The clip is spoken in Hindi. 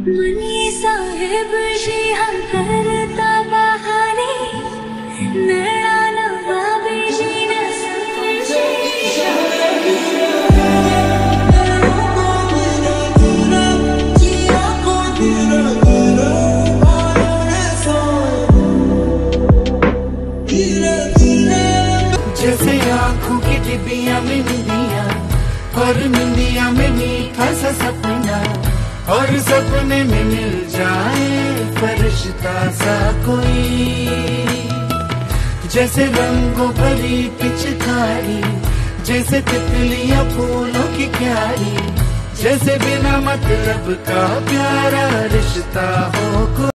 मनी साहेब जी हम करता बहाने नैना नवाबी जी न समझे जैसे आँखों की डिबिया में निंदिया और निंदिया में मीठा सा सपना और सपने में मिल जाए फरिश्ता सा कोई। जैसे रंगों भरी पिचकारी, जैसे तितलियां फूलों की क्यारी, जैसे बिना मतलब का प्यारा रिश्ता हो।